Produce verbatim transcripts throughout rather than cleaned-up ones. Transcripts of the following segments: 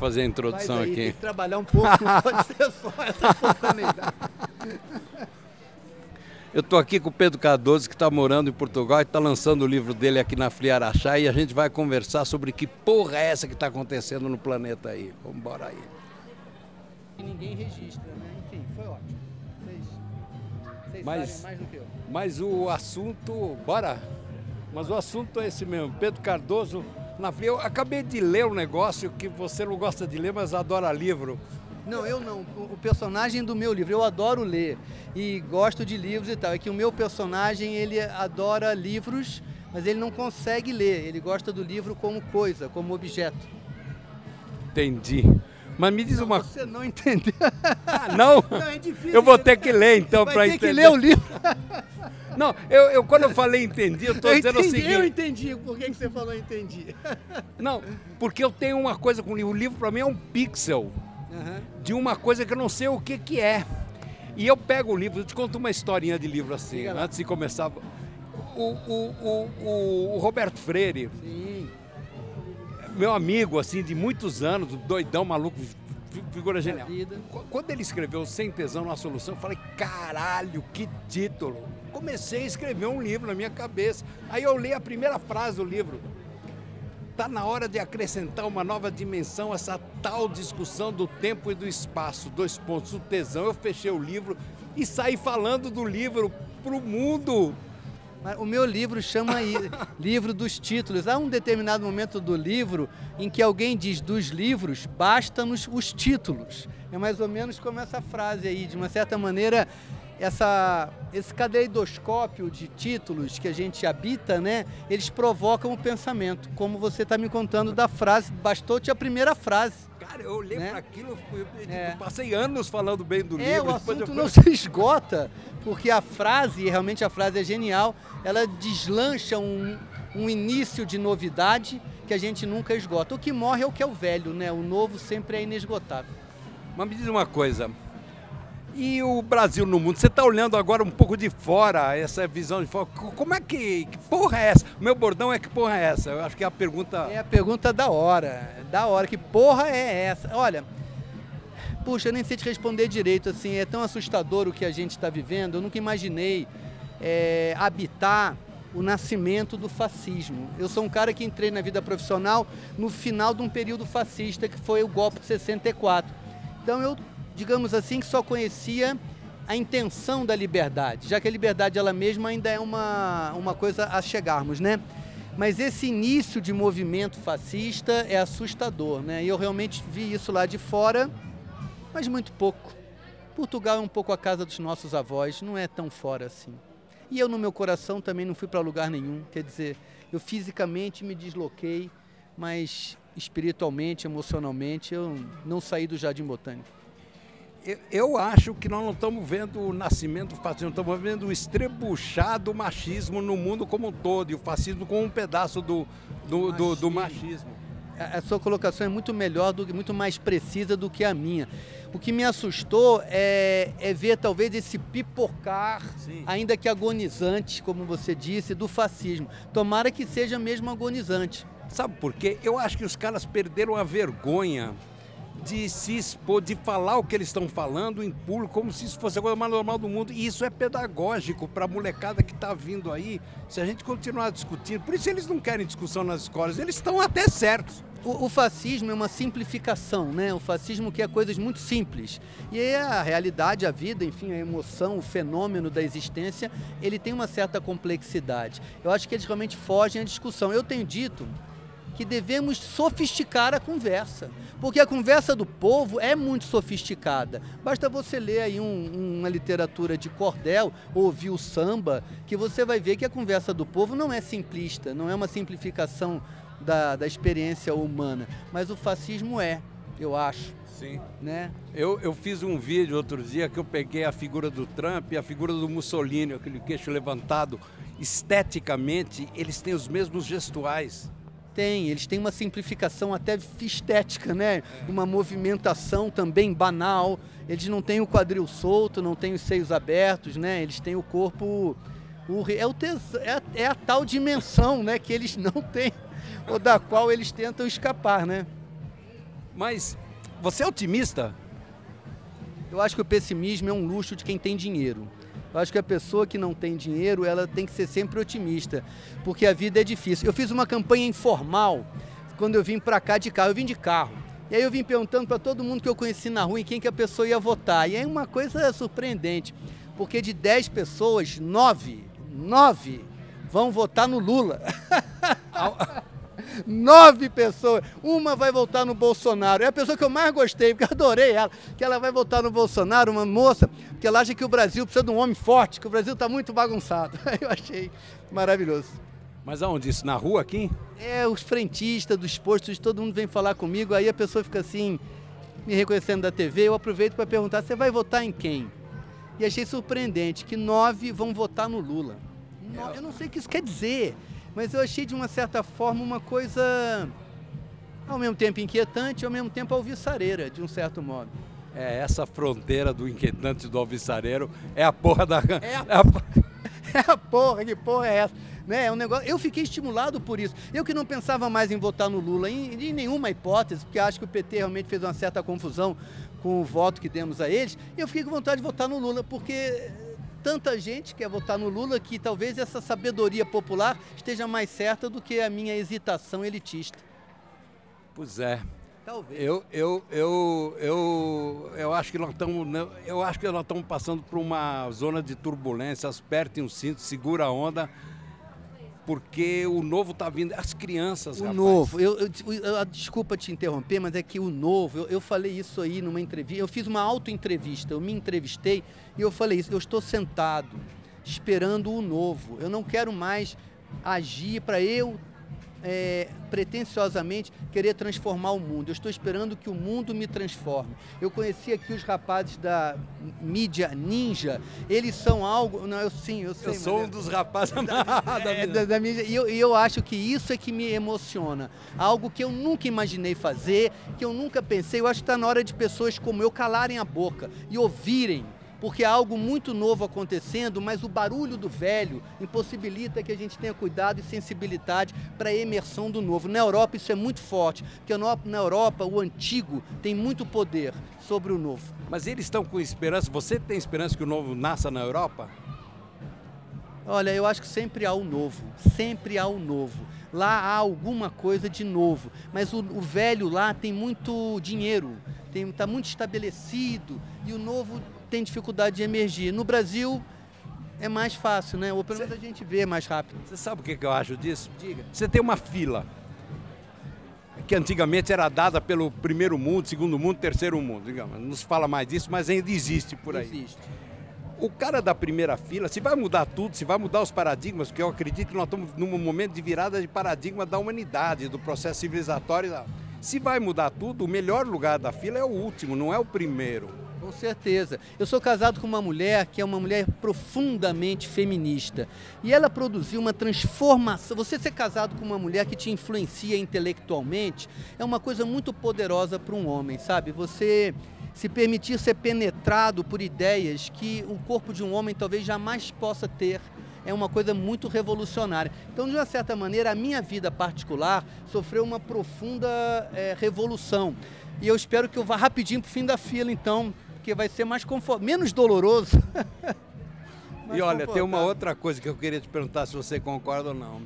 fazer a introdução Faz aí, aqui. tem que trabalhar um pouco, não pode ser só essa espontaneidade. Eu estou aqui com o Pedro Cardoso, que está morando em Portugal e está lançando o livro dele aqui na Fliaraxá, e a gente vai conversar sobre que porra é essa que está acontecendo no planeta aí. Vamos embora aí. E ninguém registra, né? Enfim, foi ótimo. Vocês, vocês Mas- sabem mais do que eu. Mas o assunto... Bora? Mas o assunto é esse mesmo. Pedro Cardoso, na Flia. Eu acabei de ler um negócio que você não gosta de ler, mas adora livro. Não, eu não. O personagem do meu livro, eu adoro ler e gosto de livros e tal. É que o meu personagem, ele adora livros, mas ele não consegue ler. Ele gosta do livro como coisa, como objeto. Entendi. Mas me diz Não, uma... você não entendeu. Ah, não? Não, é difícil. Eu vou ter que ler então para Vai ter entender. que ler o livro. Não, eu, eu quando eu falei entendi, eu estou Eu dizendo o entendi, eu seguinte. entendi. Por que que você falou entendi? Não, porque eu tenho uma coisa com o livro. O livro para mim é um pixel Aham. de uma coisa que eu não sei o que que é. E eu pego o livro, eu te conto uma historinha de livro assim, Diga lá. antes de começar. O, o, o, o, o Roberto Freire, Sim. meu amigo assim de muitos anos, doidão, maluco, fi- figura genial. vida. Qu- Quando ele escreveu Sem Tesão na Solução, eu falei, caralho, que título. Comecei a escrever um livro na minha cabeça. Aí eu li a primeira frase do livro. Está na hora de acrescentar uma nova dimensão a essa tal discussão do tempo e do espaço. Dois pontos, o tesão. Eu fechei o livro e saí falando do livro para o mundo. Mas o meu livro chama aí, livro dos títulos. Há um determinado momento do livro em que alguém diz dos livros, basta-nos os títulos. É mais ou menos como essa frase aí, de uma certa maneira, essa, esse caleidoscópio de títulos que a gente habita, né? Eles provocam o pensamento, como você está me contando da frase, bastou-te a primeira frase. Cara, eu olhei Né? para aquilo, eu, eu É. passei anos falando bem do É, livro. o depois assunto eu- não se esgota, porque a frase, e realmente a frase é genial, ela deslancha um, um início de novidade que a gente nunca esgota. O que morre é o que é o velho, né? O novo sempre é inesgotável. Mas me diz uma coisa, e o Brasil no mundo? Você está olhando agora um pouco de fora, essa visão de fora. Co- Como é que, que porra é essa? O meu bordão é que porra é essa? Eu acho que é a pergunta... É a pergunta da hora, da hora, que porra é essa? Olha, puxa, eu nem sei te responder direito, assim, é tão assustador o que a gente está vivendo, eu nunca imaginei é, habitar o nascimento do fascismo. Eu sou um cara que entrei na vida profissional no final de um período fascista, que foi o golpe de sessenta e quatro. Então eu, digamos assim, que só conhecia a intenção da liberdade, já que a liberdade ela mesma ainda é uma, uma coisa a chegarmos, né? Mas esse início de movimento fascista é assustador, né? E eu realmente vi isso lá de fora, mas muito pouco. Portugal é um pouco a casa dos nossos avós, não é tão fora assim. E eu, no meu coração, também não fui para lugar nenhum. Quer dizer, eu fisicamente me desloquei, mas espiritualmente, emocionalmente, eu não saí do Jardim Botânico. Eu, eu acho que nós não estamos vendo o nascimento do fascismo, estamos vendo o estrebuchado machismo no mundo como um todo, e o fascismo como um pedaço do, do, do, do machismo. A a sua colocação é muito melhor, do, muito mais precisa do que a minha. O que me assustou é, é ver talvez esse pipocar, Sim. ainda que agonizante, como você disse, do fascismo. Tomara que seja mesmo agonizante. Sabe por quê? Eu acho que os caras perderam a vergonha de se expor, de falar o que eles estão falando em público, como se isso fosse a coisa mais normal do mundo. E isso é pedagógico para a molecada que está vindo aí, se a gente continuar discutindo. Por isso eles não querem discussão nas escolas, eles estão até certos. O, o fascismo é uma simplificação, né? O fascismo quer coisas muito simples. E aí a realidade, a vida, enfim, a emoção, o fenômeno da existência, ele tem uma certa complexidade. Eu acho que eles realmente fogem à discussão. Eu tenho dito que devemos sofisticar a conversa, porque a conversa do povo é muito sofisticada. Basta você ler aí um, uma literatura de cordel, ouvir o samba, que você vai ver que a conversa do povo não é simplista, não é uma simplificação da, da experiência humana, mas o fascismo é, eu acho. Sim. Né? Eu, eu fiz um vídeo outro dia que eu peguei a figura do Trump e a figura do Mussolini, aquele queixo levantado. Esteticamente, eles têm os mesmos gestuais. Tem, eles têm uma simplificação até estética, né? Uma movimentação também banal. Eles não têm o quadril solto, não têm os seios abertos, né? Eles têm o corpo... O, é, o tes, é, a, é a tal dimensão, né, que eles não têm, ou da qual eles tentam escapar, né? Mas você é otimista? Eu acho que o pessimismo é um luxo de quem tem dinheiro. Eu acho que a pessoa que não tem dinheiro, ela tem que ser sempre otimista, porque a vida é difícil. Eu fiz uma campanha informal quando eu vim para cá de carro, eu vim de carro. E aí eu vim perguntando para todo mundo que eu conheci na rua em quem que a pessoa ia votar. E é uma coisa surpreendente, porque de dez pessoas, nove, nove vão votar no Lula. Nove pessoas, uma vai votar no Bolsonaro. É a pessoa que eu mais gostei, porque eu adorei ela, que ela vai votar no Bolsonaro, uma moça, porque ela acha que o Brasil precisa de um homem forte, que o Brasil está muito bagunçado. Eu achei maravilhoso. Mas aonde isso? Na rua aqui? É, os frentistas dos postos, todo mundo vem falar comigo, aí a pessoa fica assim, me reconhecendo da T V, eu aproveito para perguntar, você vai votar em quem? E achei surpreendente que nove vão votar no Lula. No, eu não sei o que isso quer dizer. Mas eu achei, de uma certa forma, uma coisa ao mesmo tempo inquietante e ao mesmo tempo alvissareira, de um certo modo. É, essa fronteira do inquietante e do alvissareiro é a porra da... É a, é a... é a porra, que porra é essa? Né? É um negócio... Eu fiquei estimulado por isso. Eu que não pensava mais em votar no Lula, em, em nenhuma hipótese, porque acho que o P T realmente fez uma certa confusão com o voto que demos a eles, eu fiquei com vontade de votar no Lula, porque... Tanta gente quer votar no Lula que talvez essa sabedoria popular esteja mais certa do que a minha hesitação elitista. Pois é. Talvez. Eu, eu, eu, eu, eu acho que nós estamos, eu acho que nós estamos passando por uma zona de turbulência. Apertem o cinto, segura a onda, porque o novo está vindo. As crianças, O rapaz. novo, eu, eu, eu, desculpa te interromper, mas é que o novo, eu, eu falei isso aí numa entrevista, eu fiz uma auto-entrevista, eu me entrevistei e eu falei isso, eu estou sentado, esperando o novo, eu não quero mais agir para eu, é, pretensiosamente, querer transformar o mundo, eu estou esperando que o mundo me transforme. Eu conheci aqui os rapazes da mídia ninja, eles são algo, não, eu sim, eu sei. Eu sou um dos rapazes da, da, é, da, da mídia, e eu, e eu acho que isso é que me emociona, algo que eu nunca imaginei fazer, que eu nunca pensei. Eu acho que está na hora de pessoas como eu calarem a boca e ouvirem, porque há algo muito novo acontecendo, mas o barulho do velho impossibilita que a gente tenha cuidado e sensibilidade para a emersão do novo. Na Europa isso é muito forte, porque na Europa o antigo tem muito poder sobre o novo. Mas eles estão com esperança, você tem esperança que o novo nasça na Europa? Olha, eu acho que sempre há o novo, sempre há o novo. Lá há alguma coisa de novo, mas o, o velho lá tem muito dinheiro, está muito estabelecido e o novo tem dificuldade de emergir. No Brasil é mais fácil, né? Ou pelo menos a gente vê mais rápido. Você sabe o que eu acho disso? Diga. Você tem uma fila que antigamente era dada pelo primeiro mundo, segundo mundo, terceiro mundo, digamos. Não se fala mais disso, mas ainda existe por aí. Existe. O cara da primeira fila, se vai mudar tudo, se vai mudar os paradigmas, porque eu acredito que nós estamos num momento de virada de paradigma da humanidade, do processo civilizatório. Se vai mudar tudo, o melhor lugar da fila é o último, não é o primeiro. Com certeza. Eu sou casado com uma mulher que é uma mulher profundamente feminista. E ela produziu uma transformação. Você ser casado com uma mulher que te influencia intelectualmente é uma coisa muito poderosa para um homem, sabe? Você se permitir ser penetrado por ideias que o corpo de um homem talvez jamais possa ter. É uma coisa muito revolucionária. Então, de uma certa maneira, a minha vida particular sofreu uma profunda é, revolução. E eu espero que eu vá rapidinho para o fim da fila, então, porque vai ser mais confortável, menos doloroso. E olha, tem uma outra coisa que eu queria te perguntar se você concorda ou não.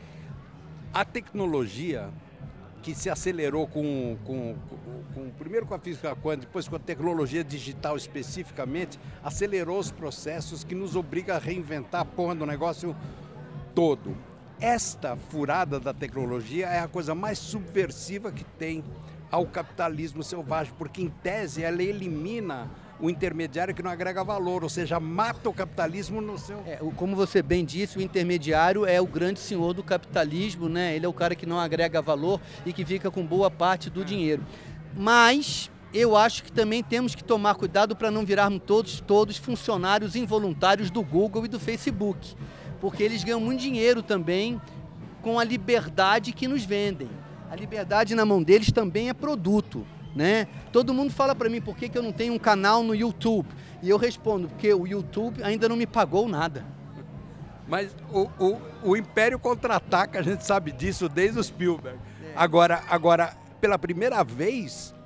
A tecnologia que se acelerou com, com, com, com primeiro com a física quântica, depois com a tecnologia digital especificamente, acelerou os processos que nos obriga a reinventar a porra do negócio todo. Esta furada da tecnologia é a coisa mais subversiva que tem ao capitalismo selvagem, porque em tese ela elimina o intermediário que não agrega valor, ou seja, mata o capitalismo no seu... É, como você bem disse, o intermediário é o grande senhor do capitalismo, né? Ele é o cara que não agrega valor e que fica com boa parte do é. dinheiro. Mas eu acho que também temos que tomar cuidado para não virarmos todos, todos funcionários involuntários do Google e do Facebook, porque eles ganham muito dinheiro também com a liberdade que nos vendem. A liberdade na mão deles também é produto, né? Todo mundo fala para mim por que, que eu não tenho um canal no YouTube. E eu respondo, porque o YouTube ainda não me pagou nada. Mas o, o, o Império Contra-Ataca, a gente sabe disso desde o Spielberg. É. Agora, agora, pela primeira vez,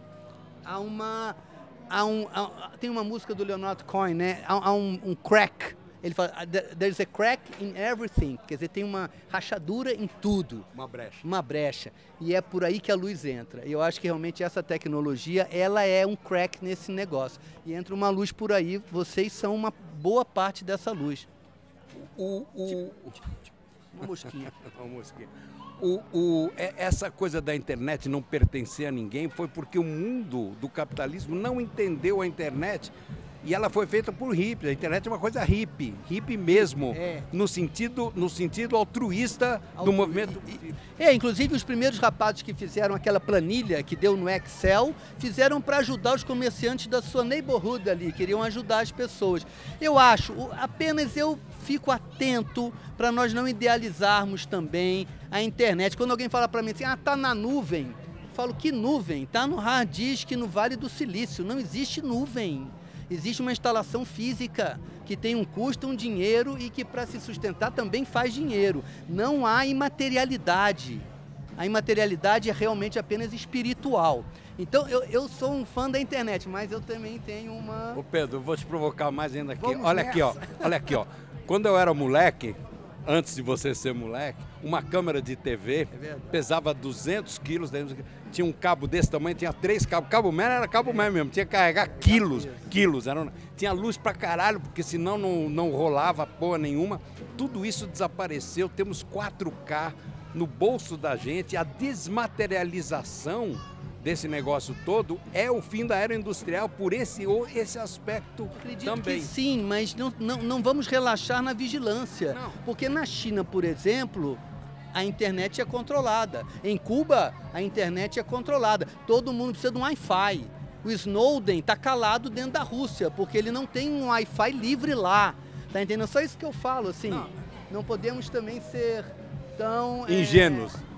há uma... Há um, há, tem uma música do Leonard Cohen, né? Há, há um, um crack. Ele fala, there's a crack in everything. Quer dizer, tem uma rachadura em tudo. Uma brecha. Uma brecha. E é por aí que a luz entra. Eu acho que realmente essa tecnologia, ela é um crack nesse negócio. E entra uma luz por aí, vocês são uma boa parte dessa luz. O, o... Tipo, tipo, tipo, uma mosquinha. uma mosquinha. O, o, essa coisa da internet não pertencer a ninguém foi porque o mundo do capitalismo não entendeu a internet. E ela foi feita por hippies. A internet é uma coisa hippie, hippie mesmo, é. no, sentido, no sentido altruísta Altru... do movimento. É, inclusive os primeiros rapazes que fizeram aquela planilha que deu no Excel, fizeram para ajudar os comerciantes da sua neighborhood ali, queriam ajudar as pessoas. Eu acho, apenas eu fico atento para nós não idealizarmos também a internet. Quando alguém fala para mim assim, ah, tá na nuvem, eu falo, que nuvem? Tá no hard disk, no Vale do Silício, não existe nuvem. Existe uma instalação física que tem um custo, um dinheiro e que para se sustentar também faz dinheiro. Não há imaterialidade. A imaterialidade é realmente apenas espiritual. Então eu, eu sou um fã da internet, mas eu também tenho uma... Ô Pedro, eu vou te provocar mais ainda aqui. Vamos olha nessa. aqui, ó. Olha aqui, ó. Quando eu era moleque, antes de você ser moleque, uma câmera de T V é pesava duzentos quilos, tinha um cabo desse tamanho, tinha três cabos, cabo mesmo era cabo mesmo mesmo, tinha que carregar quilos, quilos, era, tinha luz pra caralho, porque senão não, não rolava porra nenhuma. Tudo isso desapareceu, temos quatro K no bolso da gente, a desmaterialização desse negócio todo é o fim da era industrial por esse, esse aspecto. Acredito também. Que sim, mas não, não, não vamos relaxar na vigilância. Não. Porque na China, por exemplo, a internet é controlada. Em Cuba, a internet é controlada. Todo mundo precisa de um Wi-Fi. O Snowden está calado dentro da Rússia, porque ele não tem um Wi-Fi livre lá. Tá entendendo? Só isso que eu falo, assim. Não, não podemos também ser tão... ingênuos. É...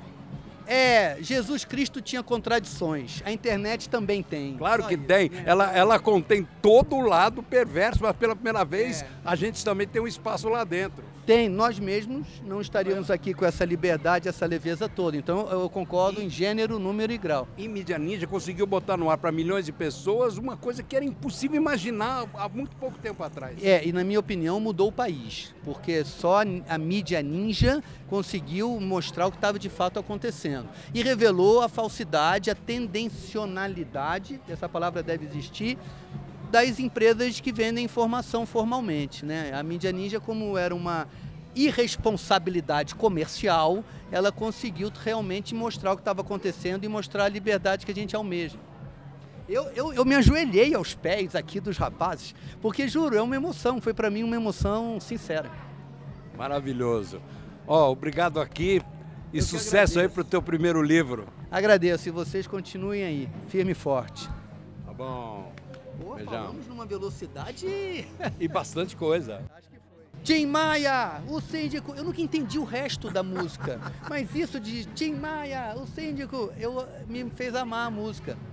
É, Jesus Cristo tinha contradições, a internet também tem. Claro que tem, ela, ela contém todo o lado perverso, mas pela primeira vez é. a gente também tem um espaço lá dentro. Tem, nós mesmos não estaríamos aqui com essa liberdade, essa leveza toda. Então eu concordo e, em gênero, número e grau. E Mídia Ninja conseguiu botar no ar para milhões de pessoas uma coisa que era impossível imaginar há muito pouco tempo atrás. É, e na minha opinião mudou o país, porque só a Mídia Ninja conseguiu mostrar o que estava de fato acontecendo. E revelou a falsidade, a tendencionalidade, essa palavra deve existir, das empresas que vendem informação formalmente, né? A Mídia Ninja, como era uma irresponsabilidade comercial, ela conseguiu realmente mostrar o que estava acontecendo e mostrar a liberdade que a gente almeja. Eu, eu, eu me ajoelhei aos pés aqui dos rapazes, porque, juro, é uma emoção, foi para mim uma emoção sincera. Maravilhoso. Ó, oh, obrigado aqui e eu sucesso aí para o teu primeiro livro. Agradeço, e vocês continuem aí, firme e forte. Tá bom. Pô, falamos numa velocidade... E bastante coisa. Acho que foi. Tim Maia, o síndico... Eu nunca entendi o resto da música, mas isso de Tim Maia, o síndico, eu, me fez amar a música.